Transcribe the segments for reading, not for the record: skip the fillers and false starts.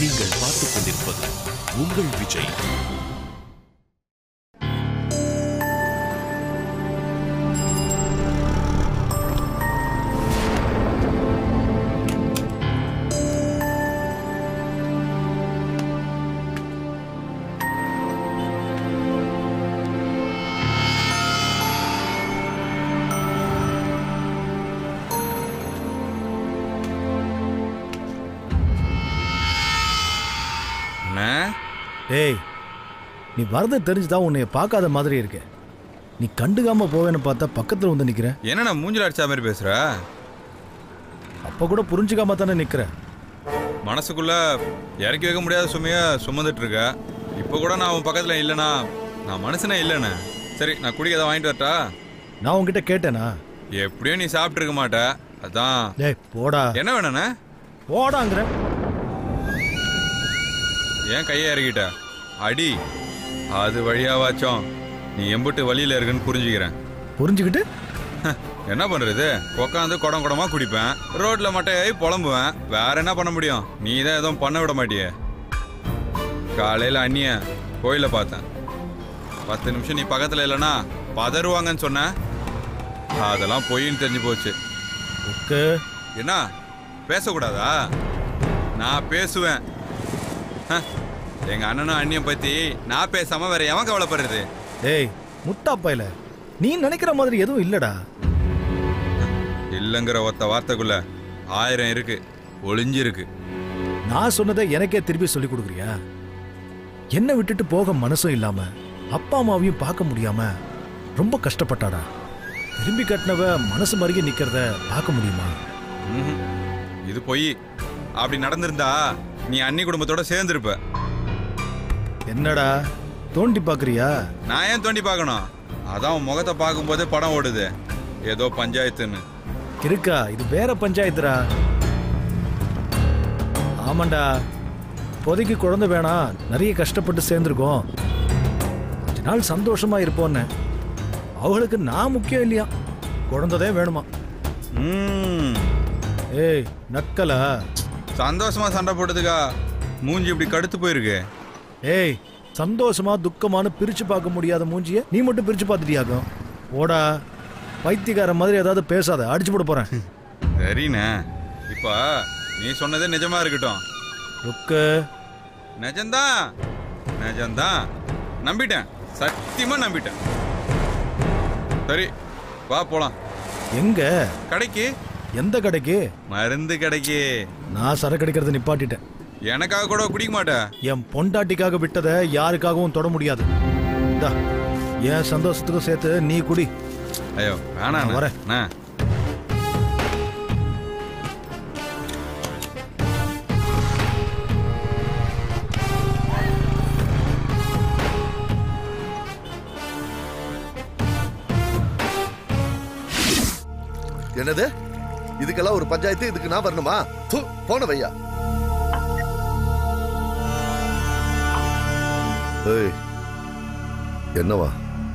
நீங்கள் பார்த்துக் கொண்டிருப்பது உங்கள் விஜய். ஏய், நீ வரது தெரிஞ்சுதான் உன்னைய பார்க்காத மாதிரி இருக்க. நீ கண்டுக்காம போவேன்னு பார்த்தா பக்கத்துல வந்து நிக்கிற. என்ன மூஞ்சில அடிச்ச மாதிரி பேசுற? அப்ப கூட புரிஞ்சுக்காம தானே நிக்கிற. மனசுக்குள்ள இறக்கி வைக்க முடியாத சுமைய சுமந்துட்டு இருக்க. இப்ப கூட நான் உன் பக்கத்துல இல்லைனா நான் மனுஷனே இல்லைண்ணே. சரி, நான் குடிக்க ஏதாவது வாங்கிட்டு வரட்டா? நான் உன்கிட்ட கேட்டேனா? எப்படியும் நீ சாப்பிட்டு இருக்க மாட்ட, அதான். டேய் போடா. என்ன வேணுண்ணே? போடாங்கிற. ஏன் கையை இறக்கிட்ட? அடி, அது வழியாவாச்சும் நீ எம்பிட்டு வழியில இருக்குன்னு புரிஞ்சுக்கிறேன். புரிஞ்சுக்கிட்டு என்ன பண்றது? உட்காந்து குடம் குடமா குடிப்பேன், ரோட்ல மட்டையாகி புலம்புவேன். வேற என்ன பண்ண முடியும்? நீ தான் எதுவும் பண்ண விட மாட்டியே. காலையில அண்ணிய கோயில பார்த்தேன். 10 நிமிஷம் நீ பக்கத்துல இல்லைன்னா பதறுவாங்கன்னு சொன்ன. அதெல்லாம் பொய்ன்னு தெரிஞ்சு போச்சு. என்ன பேசக்கூடாதா? நான் பேசுவேன். எங்க அண்ணனும் அண்ணியம் பத்தி நான் பேசாம வேற எவன் கவலைப்படுறது? ஏய் முட்டாப்பையில, நீ நினைக்கிற மாதிரி எதுவும் இல்லடா. இல்லங்கிற ஒத்த வார்த்தைக்குள்ள 1000 இருக்கு, ஒளிஞ்சிருக்கு. நான் சொன்னதை எனக்கே திருப்பி சொல்லி கொடுக்குறியா? என்ன விட்டுட்டு போக மனசும் இல்லாம அப்பா அம்மாவையும் பார்க்க முடியாம ரொம்ப கஷ்டப்பட்டாடா. திரும்பி கட்டினவ மனசு மருகி நிக்கிறத பார்க்க முடியுமா? இது பொய். அப்படி நடந்திருந்தா நீ அண்ணி குடும்பத்தோட சேர்ந்திருப்ப. என்னடா தோண்டி பாக்குறியா? நான் ஏன் தோண்டி பார்க்கணும்? அதான் உன் முகத்தை பார்க்கும் போதே படம் ஓடுது, ஏதோ பஞ்சாயத்துன்னு. இருக்கா? இது வேற பஞ்சாயத்துடா. ஆமாண்டா, இப்போதைக்கு குழந்தை வேணாம், நிறைய கஷ்டப்பட்டு சேர்ந்துருக்கோம், கொஞ்ச நாள் சந்தோஷமா இருப்போன்னு. அவங்களுக்கு நான் முக்கியம் இல்லையா, குழந்தைதான் வேணுமா. ஏய் நக்கலா? சந்தோஷமா சண்டை போட்டதுக்கா மூஞ்சி இப்படி கடுத்து போயிருக்கு? ஏய், சந்தோஷமா துக்கமானு பிரிச்சு பார்க்க முடியாத மூஞ்சிய நீ மட்டும் பிரிச்சு பார்த்துட்டியாக்கும். ஓடா, பைத்தியக்கார மாதிரி ஏதாவது பேசாத, அடிச்சு போட போறேன். சரிண்ணே, இப்ப நீ சொன்னதே நிஜமா இருக்கட்டும். நிஜம்தான், நிஜம்தான். நம்பிட்டேன், சத்தியமா நம்பிட்டேன். சரி வா போலாம். எங்க? கடைக்கு. எந்த கடைக்கு? மருந்து கடைக்கு. நான் சரக்கு அடிக்கிறத நிப்பாட்டிட்டேன். எனக்காக கூட குடிக்க மாட்டேன். என் பொண்டாட்டிக்காக விட்டதை யாருக்காகவும் தொட முடியாது. என் சந்தோஷத்துக்கும் சேர்த்து நீ குடி. ஐயோ வேணாம், வரேன். என்னது? இதுக்கெல்லாம் ஒரு பஞ்சாயத்து? இதுக்கு நான் வரணுமா? போன வையா. என்னவா?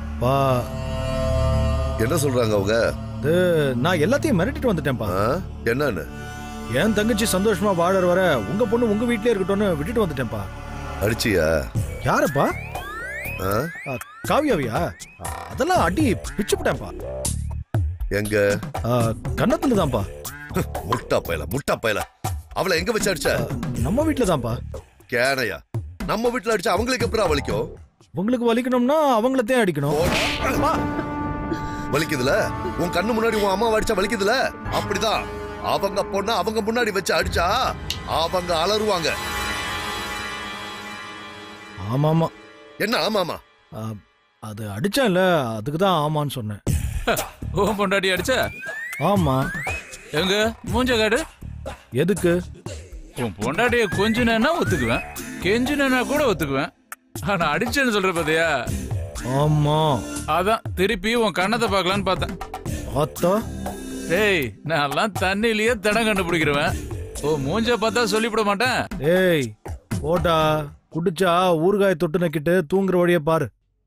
என்ன சொல்றாங்க அவங்க? நான் எல்லாத்தையும் மிரட்டிட்டு வந்துட்டேன்பா. என்னன்னு? என் தங்கச்சி சந்தோஷமா வாழற வர உங்க பொண்ணு உங்க வீட்லயே இருக்கட்டும்னு விட்டுட்டு வந்துட்டேன்பா. அடிச்சியா? யாரப்பா? காவியாவியா? அதெல்லாம் அடி பிச்சுட்டேன்பா. எங்க? கன்னத்துல தான்ப்பா. முட்டா பயல. அவளை எங்க வச்சு அடிச்ச? நம்ம வீட்டுல தான்ப்பா. கேனையா? நம்ம வீட்டுல அடிச்சா அவங்களுக்கு எப்பறம் வலிக்கும்? உங்களுக்கு வலிக்கணும்னா அவங்களத்தையும் அடிக்கணும். வலிக்குதுல? உன் கண்ணு முன்னாடி உன் அம்மா அடிச்சா வலிக்குதுல? அப்படிதான் அவங்க பொண்ண அவங்க முன்னாடி வச்சு அடிச்சா அவங்க அலறுவாங்க. ஆமாமா. என்ன ஆமாமா? அது அடிச்சேன்ல, அதுக்குதான் ஆமான்னு சொன்னேன். ஓ பொண்டாட்டி அடிச்ச? ஆமா. எங்க மூஞ்ச காடு? எதுக்கு? உன் பொண்டாட்டிய கொஞ்சினா ஒத்துக்குவேன், கெஞ்சினா கூட ஒத்துக்குவேன். ஆனா அடிச்சேன்னு சொல்ற பாத்தியா? ஆமா. அதான் திருப்பி உன் கண்ணத்தை பார்க்கலான்னு பார்த்தேன். பார்த்தா? ஏய், நான் தண்ணிலேயே தடம் கண்டுபிடிக்கிறவன். ஓ மூஞ்ச பார்த்தா சொல்லிவிட மாட்டேன். ஏய் போட்டா, குடிச்சா ஊறுகாய் தொட்டு நக்கிட்டு தூங்குற வழிய பாரு.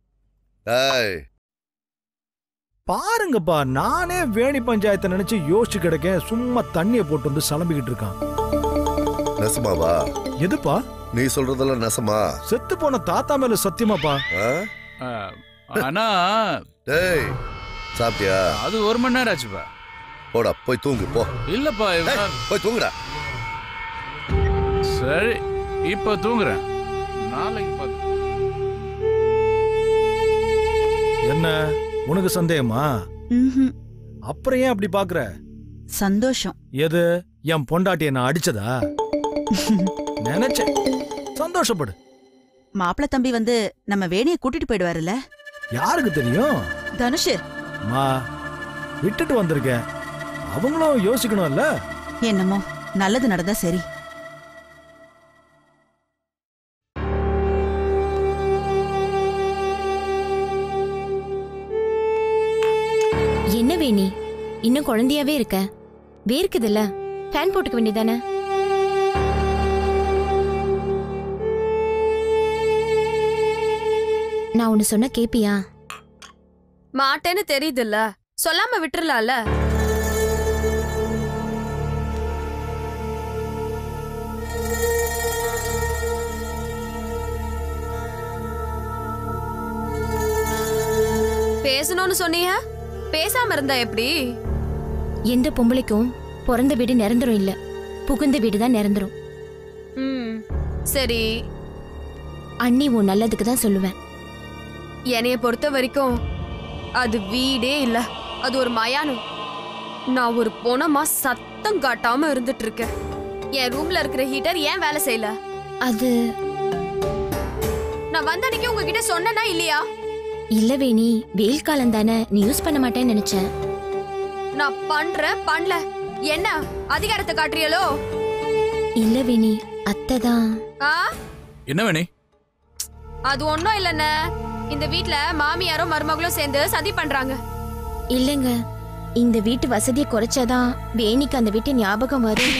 பாருங்கப்பா, நானே வேணி பஞ்சாயத்தை நினைச்சு யோசிச்சு கிடக்கேன். சும்மா தண்ணியை போட்டு வந்து சலம்பிக்கிட்டு இருக்கான். நெசமாவா? எதுப்பா? நீ சொல்றதெல்லாம் நெசமா? செத்து போன தாத்தா மேல சத்தியமாப்பா. ஆனா டேய் சாப்பிட்டியா? அது 1 மணி நேரம் ஆச்சுப்பா. போடா போய் தூங்கு போ. இல்லப்பா போய் தூங்குடா. சரி இப்ப தூங்குறேன், நாளைக்கு பாத்து. என்ன உனக்கு சந்தேகமா? அப்புறம் ஏன் அப்படி பாக்குற? சந்தோஷம். எது என் பொண்டாட்டி என்ன அடிச்சதா? நினைச்சேன். சந்தோஷப்படு. மாப்பிள்ள தம்பி வந்து நம்ம வேணியை கூட்டிட்டு போயிடுவாருல்ல? யாருக்கு தெரியும்? தனுஷ் மா விட்டுட்டு வந்திருக்கேன், அவங்களும் யோசிக்கணும்ல. என்னமோ நல்லது நடந்தா சரி. என்ன வேணி இன்னும் குழந்தையாவே இருக்க? வேர்க்குதுல்ல, ஃபேன் போட்டுக்க வேண்டியதானே? நான் ஒன்னு சொன்ன கேப்பியா? மாட்டேன்னு தெரியுதுல்ல, சொல்லாம விட்டுறலாம்ல. பேசணும்னு சொன்னீங்க, பேசாம இருந்தா எப்படி? எந்த பொம்பளைக்கும் பிறந்த வீடு நிரந்தரம் இல்ல, புகுந்த வீடு தான் நிரந்தரம். சரி, அண்ணி உன் நல்லதுக்கு தான் சொல்லுவேன். என்னைய பொறுத்த வரைக்கும் அது வீடே இல்ல, அது ஒரு மயானம். நான் ஒரு பொணமா சத்தம் காட்டாம இருந்துட்டு இருக்கேன். என் ரூம்ல இருக்கிற ஹீட்டர் ஏன் வேலை செய்யல? அது நான் வந்த அன்னைக்கு உங்ககிட்ட சொன்னனா இல்லையா? இல்ல வேணி, வெயில் காலம் தானே, நீ யூஸ் பண்ண மாட்டேன்னு நினைச்சேன். நான் பண்றேன், பண்ணல. என்ன அதிகாரத்தை காட்டுறியலோ? இல்ல வேணி, அத்தை தான். என்ன வேணி? அது ஒண்ணும் இல்லைன்னு, இந்த வீட்ல மாமியாரும் மருமகளும் சேர்ந்து சதி பண்றாங்க. இல்லங்க, இந்த வீட்டு வசதியை குறைச்சாதான் வேணிக்கு அந்த வீட்டு ஞாபகம் வரும்.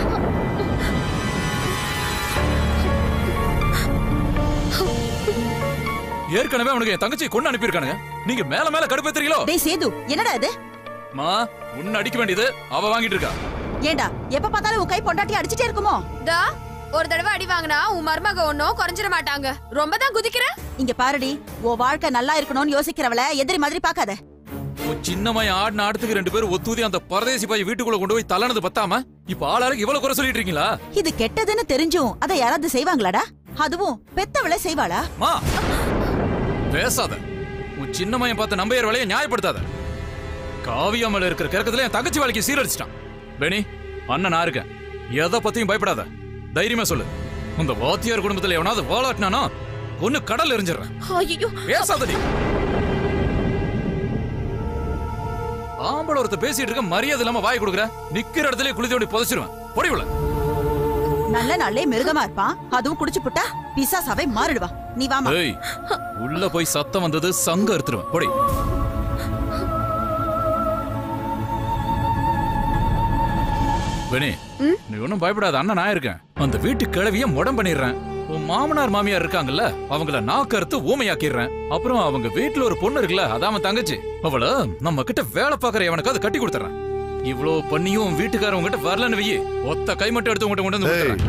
ஏற்கனவே அவனுக்கு என் தங்கச்சி கொண்டு அனுப்பியிருக்கானுங்க, நீங்க மேல மேல கடுப்பேத்துறீங்களோ? டேய் சேது, என்னடா இது? மா உன்னை அடிக்க வேண்டியது அவ வாங்கிட்டு இருக்கா. ஏண்டா எப்ப பார்த்தாலும் உன் கை பொண்டாட்டி அடிச்சிட்டே இருக்குமோ? ஒரு தடவை அடி வாங்கினா உன் மருமக ஒன்னும் குறைஞ்சிட மாட்டாங்க. ரொம்ப தான் குதிக்கிற. இங்க பாருடி, உன் வாழ்க்கை நல்லா இருக்கணும்னு யோசிக்கிறவள எதிரி மாதிரி பாக்காத. சின்னமாய் ஆடின ஆடத்துக்கு 2 பேரும் ஒத்துதி அந்த பரதேசி பாய் வீட்டுக்குள்ள கொண்டு போய் தள்ளனது பத்தாம இப்ப ஆளாருக்கு இவ்வளவு குறை சொல்லிட்டு இருக்கீங்களா? இது கெட்டதுன்னு தெரிஞ்சும் அதை யாராவது செய்வாங்களாடா? அதுவும் பெத்தவளை செய்வாளா? மா பேசாத, உன் சின்னமையை பார்த்து நம்பையர் வேலையை நியாயப்படுத்தாத. காவியா மேல இருக்கிற கிறக்கத்துல என் தங்கச்சி வேலைக்கு சீரடிச்சிட்டான். வேணி அண்ணன் நான் இருக்கேன், எதை பத்தியும் பயப்படாத, தைரியமா சொல்லு. இந்த வாத்தியார் குடும்பத்துல எவனாவது வாழாட்டினானா ஒண்ணு கடல் எரிஞ்சிடறேன். பேசாதடி. ஆம்பளை ஒருத்த பேசிட்டு இருக்க, மரியாதை இல்லாம வாய் கொடுக்குற, நிக்கிற இடத்துல குளித்தோடி புதைச்சிருவேன். பொடிவுல நல்ல நாளே மிருகமா இருப்பான், அதுவும் குடிச்சு புட்டா பிசாசாவே மாறிடுவா. நீ வாமா. உள்ள போய் சத்தம் வந்தது சங்க அறுத்துருவேன். பொடி. வேணி நீ ஒன்னும் பயப்படாத, அண்ணன் நான் இருக்கேன். அந்த வீட்டு கிழவிய முடம் பண்ணிடுறேன். உன் மாமனார் மாமியார் இருக்காங்கல்ல, அவங்கள நாக்கு அறுத்து ஊமையாக்கிடுறேன். அப்புறம் அவங்க வீட்டுல ஒரு பொண்ணு இருக்குல்ல, அதாம தங்கச்சி, அவள நம்ம கிட்ட வேலை பாக்குற எவனுக்கு அதை கட்டி கொடுத்துறேன். இவ்வளவு பண்ணியும் வீட்டுக்காரவங்க கிட்ட வரலன்னு வெயி, ஒத்த கை மட்டும் எடுத்து உங்ககிட்ட கொண்டு வந்து.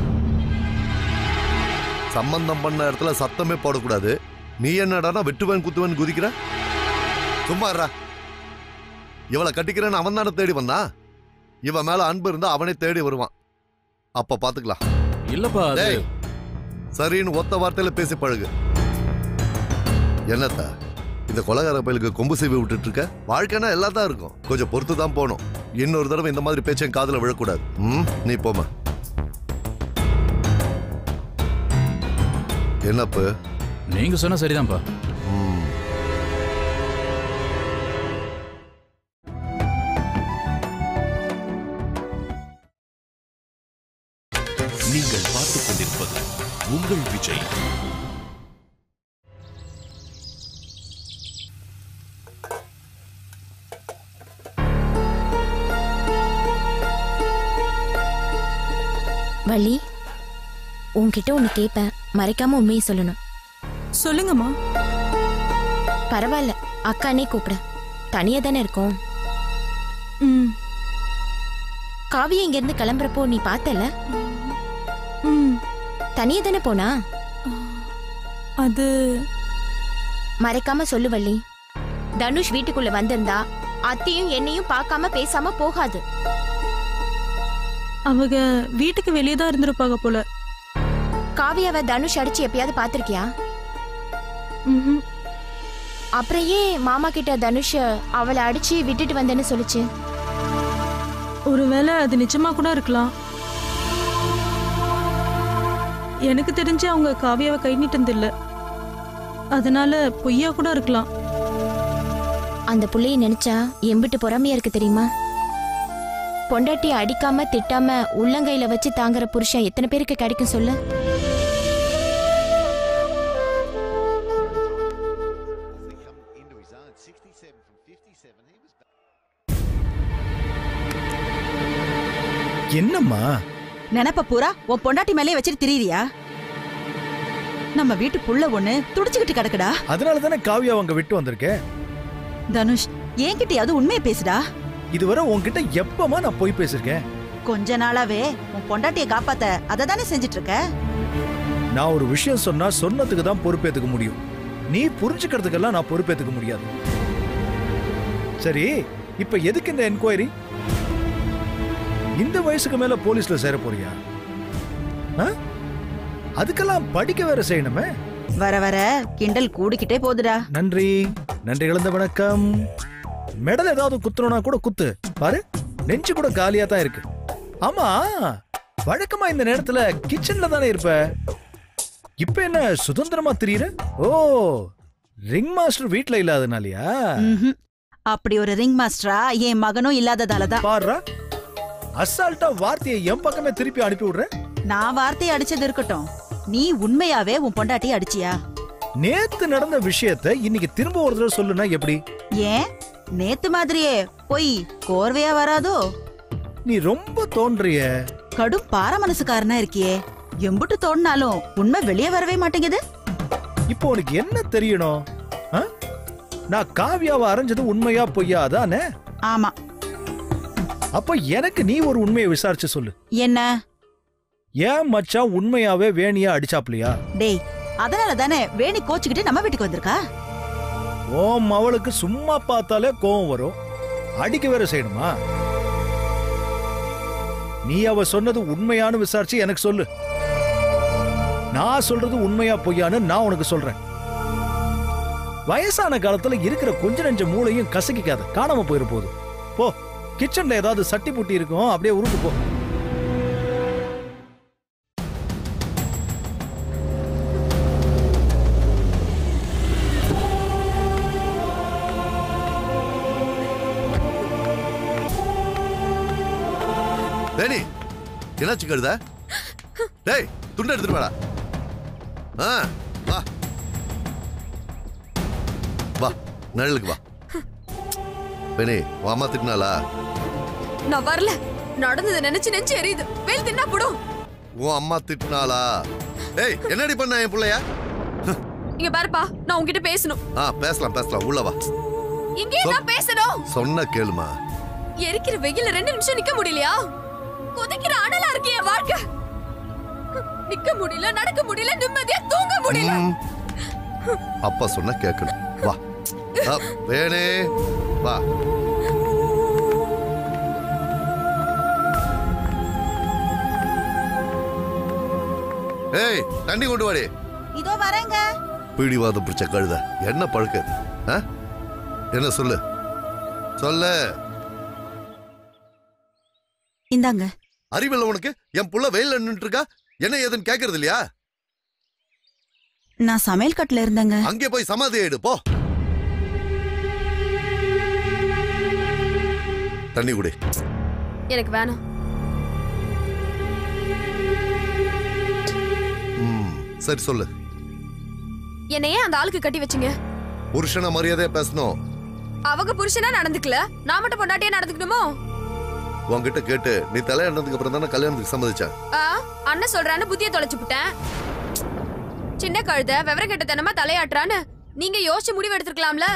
சம்பந்தம் பண்ண இடத்துல சத்தமே போடக்கூடாது. நீ என்னடா வெட்டுவன் குத்துவன் குதிக்கிற? சும்மா இருடா. இவளை கட்டிக்கிறேன்னு அவன் தானே தேடி வந்தான். இவன் மேல அன்பு இருந்தா அவனே தேடி வருவான். அப்ப பாத்துக்கலாம். இல்லப்பா சரின்னு ஒத்த வார்த்தையில பேசி பழகு. என்னத்த இந்த கொலகார பயிலுக்கு கொம்பு சீவி விட்டுட்டு இருக்க? வாழ்க்கைனா எல்லாம் தான் இருக்கும், கொஞ்சம் பொறுத்து தான் போகணும். இன்னொரு தடவை இந்த மாதிரி பேச்சையும் காதுல விழக்கூடாது. நீ போமா. என்னப்பு நீங்க சொன்ன சரிதான்ப்பா. நீங்கள் பார்த்துக் கொண்டிருப்பது உங்கள் விஜய். வள்ளி, உன்கிட்ட ஒண்ணு கேட்பேன், மறைக்காம உண்மையை சொல்லணும். சொல்லுங்கம்மா. பரவாயில்ல, அக்கானே கூப்பிட, தனியா தானே இருக்கோம். ம். காவியா இங்க இருந்து கிளம்புறப்போ நீ பார்த்தல? தனியா தானே போனா? அது மறைக்காம சொல்லு வள்ளி. தனுஷ் வீட்டுக்குள்ள வந்திருந்தா அத்தையும் என்னையும் பார்க்காம பேசாம போகாது. அவங்க வீட்டுக்கு வெளியே தான் இருந்திருப்பாங்க போல. காவியாவை தனுஷ் அடிச்சு எப்பயாவது பாத்திருக்கியா? அப்புறம் ஏன் மாமா கிட்ட தனுஷ் அவளை அடிச்சு விட்டுட்டு வந்தேன்னு சொல்லுச்சு? ஒருவேளை அது நிஜமா கூட இருக்கலாம். எனக்கு தெரிஞ்சு அவங்க காவியாவை கை நீட்டதில்ல, அதனால பொய்யா கூட இருக்கலாம். அந்த புள்ளைய நினைச்சா எம்பிட்டு பொறாமையா இருக்கு தெரியுமா? பொண்டாட்டி அடிக்காம திட்டாம உள்ளங்கையில வச்சு தாங்குற புருஷன் எத்தனை பேருக்கு கிடைக்கும் சொல்லு? என்னம்மா நினைப்ப பூரா உன் பொண்டாட்டி மேலே வச்சுட்டு திரியிறியா? நம்ம வீட்டு புள்ள ஒண்ணு துடிச்சுக்கிட்டு கிடக்குடா. அதனால தானே காவியா அவங்க விட்டு வந்திருக்கேன். தனுஷ், என்கிட்டயாவது உண்மையை பேசுடா. இதுவரை உன்கிட்ட எப்பமா நான் போய் பேசிருக்கேன்? கொஞ்ச நாளாவே உன் பொண்டாட்டியை காப்பாத்த அதை தானே செஞ்சிட்டு இருக்க. நான் ஒரு விஷயம் சொன்னா சொன்னதுக்கு தான் பொறுப்பேத்துக்க முடியும். நீ புரிஞ்சுக்கிறதுக்கெல்லாம் நான் பொறுப்பேத்துக்க முடியாது. சரி, இப்ப எதுக்கு இந்த என்கொயரி? இந்த வயசுக்கு மேல போலீஸ்ல சேர போறியா? அதுக்கெல்லாம் படிக்க வேற செய்யணுமே. வர வர கிண்டல் கூடிக்கிட்டே போகுதுடா. நன்றி நன்றி கலந்த வணக்கம். மெடல் ஏதாவது குத்துறோம்னா கூட குத்து பாரு, நெஞ்சு கூட காலியா தான் இருக்கு. ஆமா, வழக்கமா இந்த நேரத்துல கிச்சன்ல தானே இருப்ப, இப்ப என்ன சுதந்திரமா தெரியுற? ஓ, ரிங் மாஸ்டர் வீட்ல இல்லாதனாலயா? அப்படி ஒரு ரிங் மாஸ்டரா என் மகனும் இல்லாததாலதான். பாருடா, அசால்ட்டா வார்த்தையை என் பக்கமே திருப்பி அனுப்பி விடுற. நான் வார்த்தையை அடிச்சது இருக்கட்டும், நீ உண்மையாவே உன் பொண்டாட்டி அடிச்சியா? நேத்து நடந்த விஷயத்தை இன்னைக்கு திரும்ப ஒரு தடவை சொல்லுனா எப்படி? ஏன் நேத்து மாதிரியே போய் கோர்வையா வராதோ? நீ ரொம்ப தோன்றிய. கடும் பார மனசுக்காரனா இருக்கியே, எம்புட்டு தோணினாலும் உண்மை வெளியே வரவே மாட்டேங்குது. இப்போ உனக்கு என்ன தெரியணும்? நான் காவியாவை அரைஞ்சது உண்மையா பொய்யா தானே? ஆமா. அப்ப எனக்கு நீ ஒரு உண்மையை விசாரிச்சு சொல்லு. என்ன? ஏன் மச்சான் உண்மையாவே வேணியா அடிச்சாப்லையா? டேய், அதனால தானே வேணி கோச்சுக்கிட்டு நம்ம வீட்டுக்கு வந்திருக்கா. ஓம் அவளுக்கு சும்மா பார்த்தாலே கோவம் வரும், அடிக்க வேற செய்யணுமா? நீ அவ சொன்னது உண்மையானு விசாரிச்சு எனக்கு சொல்லு. நான் சொல்றது உண்மையா பொய்யான்னு நான் உனக்கு சொல்றேன். வயசான காலத்துல இருக்கிற கொஞ்ச நெஞ்ச மூளையும் கசக்கிக்காத, காணாம போயிரு போது. போ, கிச்சன்ல ஏதாவது சட்டி புட்டி இருக்கும், அப்படியே உருட்டு போ. டேய், என்னாச்சு கழுத? டேய், துண்டு எடுத்துட்டு வாடா. வா வா, நிழலுக்கு வா. வேணி, உன் அம்மா திட்டினாளா? நான் வரல, நடந்ததை நினைச்சு நெஞ்சு எரியுது. வேல் தின்னா போடும். உன் அம்மா திட்டினாளா? டேய், என்னடி பண்ண என் புள்ளைய? இங்க பாருப்பா, நான் உன்கிட்ட பேசணும். பேசலாம் பேசலாம், உள்ள வா. இங்கே நான் பேசணும். சொன்ன கேளுமா. எரிக்கிற வெயில்ல 2 நிமிஷம் நிக்க முடியலையா? கொதிக்கிற அனலா இருக்கு என் வாழ்க்கை. நிக்க முடியல, நடக்க முடியல, நிம்மதியா தூங்க முடியல. அப்பா சொன்ன கேட்கணும். வா வேணே, வா. ஏய், தண்ணி கொண்டு வாடி. இதோ வரேங்க. பீடிவாதம் பிடிச்ச கழுத, என்ன பழுக்க? என்ன சொல்லு சொல்லு. இந்தாங்க. அறிவில்லை உனக்கு? என் புள்ள வெயில்ல நின்னுட்டு இருக்கா, என்ன ஏதுன்னு கேக்குறது இல்லையா? நான் சமையல் கட்டுல இருந்தேங்க. அங்கே போய் சமாதி ஆயிடு போ. தண்ணி குடி. எனக்கு வேணாம். சரி சொல்லு. என்ன ஏன் அந்த ஆளுக்கு கட்டி வச்சீங்க? புருஷன மரியாதையா பேசணும். அவங்க புருஷனா நடந்துக்கல, நான் மட்டும் பொண்டாட்டியா நடந்துக்கணுமோ? உன்கிட்ட கேட்டு நீ தலையாண்டதுக்கு அப்புறம் தானே கல்யாணத்துக்கு சம்மதிச்சேன். அண்ணன் சொல்றான்னு புத்திய தொலைச்சு விட்டேன். சின்ன கழுத விவரம் கெட்டத்தனமா தலையாட்டுறான்னு நீங்க யோசிச்சு முடிவு எடுத்துக்கலாம்ல.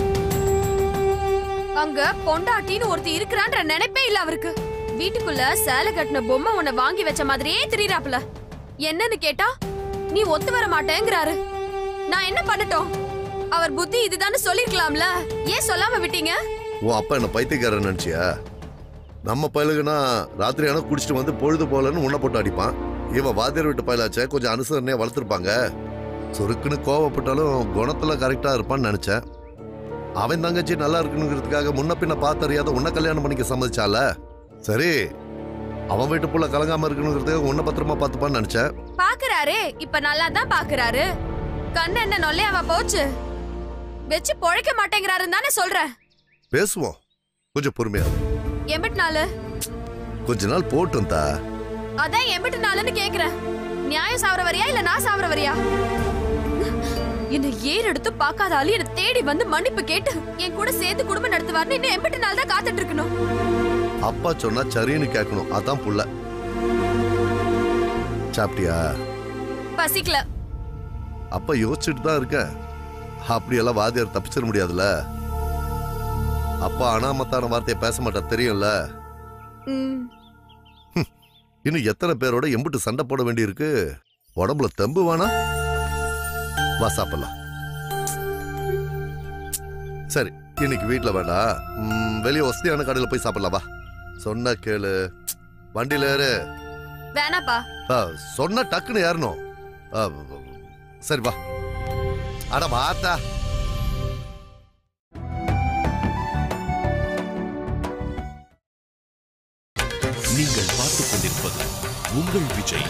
அங்க பொண்டாட்டின்னு ஒருத்தி இருக்கிறான்ற நினைப்பே இல்ல அவருக்கு. வீட்டுக்குள்ள சேலை கட்டின பொம்மை உன்னை வாங்கி வச்ச மாதிரியே திரியறாப்ல. என்னன்னு கேட்டா நீ ஒத்து வர மாட்டேங்கிறாரு. நான் என்ன பண்ணட்டும்? அவர் புத்தி இதுதான்னு சொல்லிருக்கலாம்ல, ஏன் சொல்லாம விட்டீங்க? உன் அப்பா என்ன பைத்தியக்காரன் நினைச்சியா? நம்ம பயலுக்குன்னா ராத்திரி ஆனா குடிச்சிட்டு வந்து பொழுது போலன்னு உன்னை போட்டு அடிப்பான். இவன் வாத்தியார் வீட்டு பயலாச்சே, கொஞ்சம் அனுசரணையா வளர்த்துருப்பாங்க. சுருக்குன்னு கோவப்பட்டாலும் குணத்துல கரெக்டா இருப்பான்னு நினைச்சேன். அவன் தங்கச்சி நல்லா இருக்குங்கிறதுக்காக முன்ன பின்ன பார்த்தறியாத உன்னை கல்யாணம் பண்ணிக்க சம்மதிச்சால. சரி, அவன் வீட்டு புள்ள கலங்காம இருக்கணுங்கிறதுக்காக உன்னை பத்திரமா பார்த்துப்பான்னு நினைச்சேன். பாக்குறாரே, இப்ப நல்லா தான் பாக்குறாரு. கண்ணு என்ன நொல்லையாவா போச்சு? வெச்சு பொழைக்க மாட்டேங்கிறாருன்னு தானே சொல்றேன். பேசுவோம், கொஞ்சம் பொறுமையா. எம்பிட்டு நாளு? கொஞ்ச நாள் போட்டும் தா. அதான் எம்பிட்டு நாளுன்னு கேக்குறேன். நியாயம் சாவர வரியா இல்ல நான் சாவர வரியா? இந்த ஏர் எடுத்து பார்க்காத ஆளு என்ன தேடி வந்து மன்னிப்பு கேட்டு என் கூட சேர்த்து குடும்பம் நடத்துவார்னு இன்னும் எம்பிட்டு நாள் தான் காத்துட்டு இருக்கணும். அப்பா சொன்னா சரின்னு கேட்கணும், அதான் புள்ள. சாப்பிட்டியா? பசிக்கல. அப்பா யோசிச்சுட்டு தான் இருக்க. அப்படியெல்லாம் வாத்தியார் தப்பிச்சிட முடியாதுல்ல. அப்பா அனாமத்தான வார்த்தையை பேச மாட்டார், தெரியும்ல. இன்னும் எத்தனை பேரோட எம்பிட்டு சண்டை போட வேண்டி இருக்கு. உடம்புல தெம்பு வேணா? வா சாப்பிடலாம். சரி, இன்னைக்கு வீட்டுல வேண்டாம், வெளியே வசதியான கடையில போய் சாப்பிடலாம். வா, சொன்ன கேளு. வண்டியில ஏறு. வேணாப்பா. சொன்ன டக்குன்னு ஏறணும். சரி வா. அட வாத்தா. நீங்கள் பார்த்துக் கொண்டிருப்பது உங்கள் விஜய்.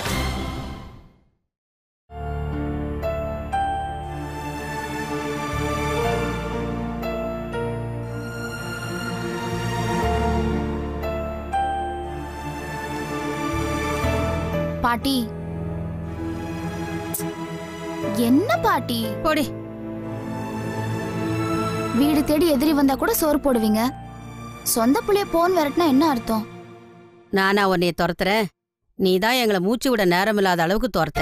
பாட்டி, என்ன பாட்டி? போடி. வீடு தேடி எதிரி வந்தா கூட சோறு போடுவீங்க. சொந்த புள்ளைய போன் விரட்டினா என்ன அர்த்தம்? நானா உன்னைய துரத்துறேன்? நீதான் எங்களை மூச்சு விட நேரம் இல்லாத அளவுக்கு துரத்துற.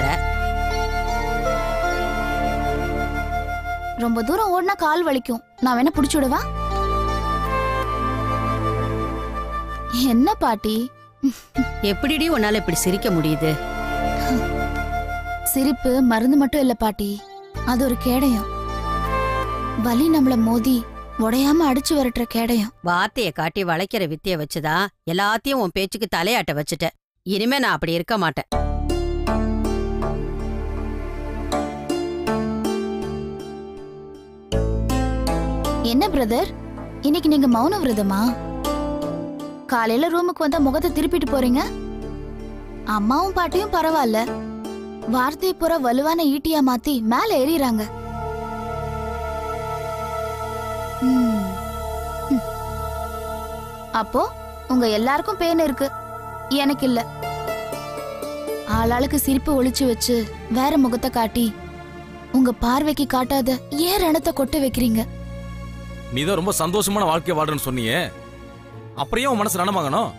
ரொம்ப தூரம் ஓடினா கால் வலிக்கும். நான் வேணா புடிச்சு விடுவா? என்ன பாட்டி? எப்படிடி உன்னால இப்படி சிரிக்க முடியுது? சிரிப்பு மருந்து மட்டும் இல்ல பாட்டி, அது ஒரு கேடயம். வலி நம்மள மோதி உடையாம அடிச்சு வரட்டுற கேடயம். வார்த்தைய காட்டி வளைக்கிற வித்திய வச்சுதான் எல்லாத்தையும் உன் பேச்சுக்கு தலையாட்ட வச்சுட்ட. இனிமே நான் அப்படி இருக்க மாட்டேன். என்ன பிரதர், இன்னைக்கு நீங்க மௌன விரதமா? காலையில ரூமுக்கு வந்தா முகத்தை திருப்பிட்டு போறீங்க. அம்மாவும் பாட்டியும் பரவாயில்ல, வார்த்தை புற வலுவான ஈட்டியா மாத்தி மேல ஏறிறாங்க. அப்போ உங்க எல்லாருக்கும் பேன் இருக்கு, எனக்கு இல்ல. ஆளாளுக்கு சிரிப்பு ஒளிச்சு வச்சு வேற முகத்தை காட்டி உங்க பார்வைக்கு காட்டாத ஏன் ரணத்தை கொட்ட வைக்கிறீங்க? நீதான் ரொம்ப சந்தோஷமான வாழ்க்கை வாழ்றன்னு சொன்னியே, அப்புறம் உன் மனசு ரணமாகணும்?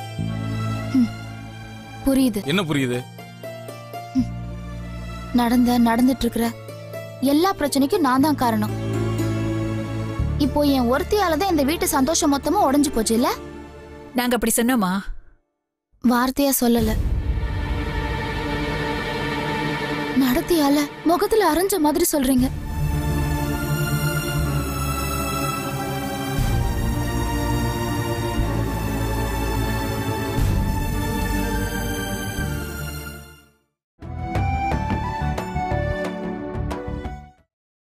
புரியுது. என்ன புரியுது? நடந்துட்டு இருக்கிற எல்லா பிரச்சனைக்கும் நான் தான் காரணம். இப்போ என் ஒருத்தியாலதான் இந்த வீட்டு சந்தோஷம் மொத்தமும் உடைஞ்சு போச்சு இல்ல? நாங்க அப்படி சொன்னோமா? வார்த்தையா சொல்லல, நடத்தியால முகத்துல அரைஞ்ச மாதிரி சொல்றீங்க.